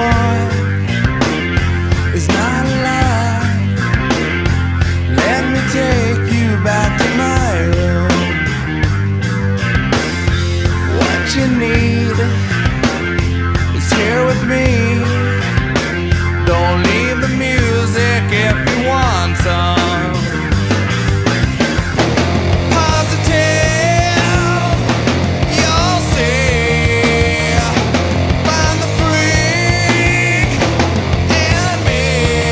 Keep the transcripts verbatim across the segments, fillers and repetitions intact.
want is not a lie. Let me take you back to my room. What you need is here with me. Don't leave the music if you want some. Positive, you'll see. Find the freak in me.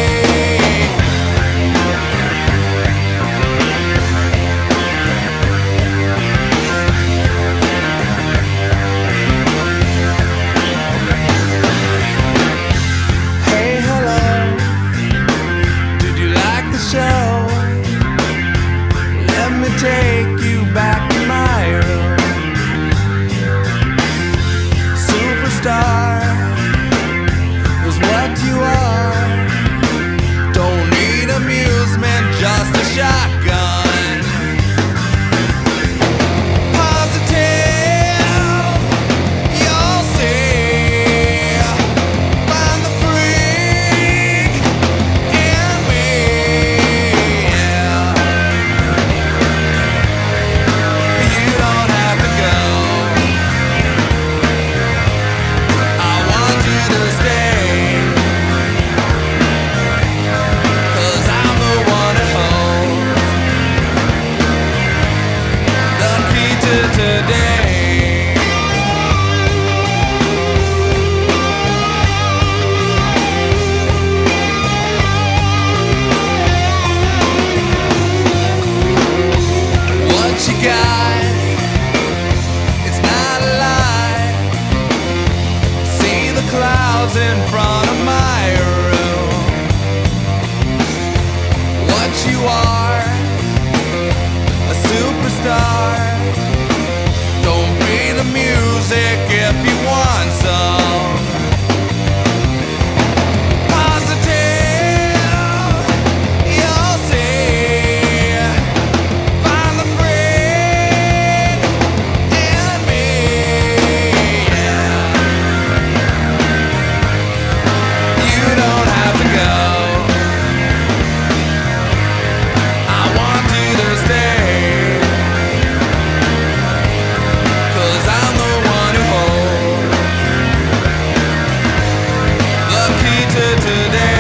Hey, hello. Did you like the show? Let me take you back to my room. Superstar is what you are. Don't need amusement, just a shotgun. Positive, you'll see. Find the freak in me. You don't have to go. I want you to stay. 'Cause I'm the one at home. The key to today. What you got? It's not a lie. See the clouds in front of my room. What you are, a superstar. Don't be the music if you want some. Positive, you'll see. Find the freak in me. You don't have to go. I want you to stay. 'Cause I'm the one who holds the key to today.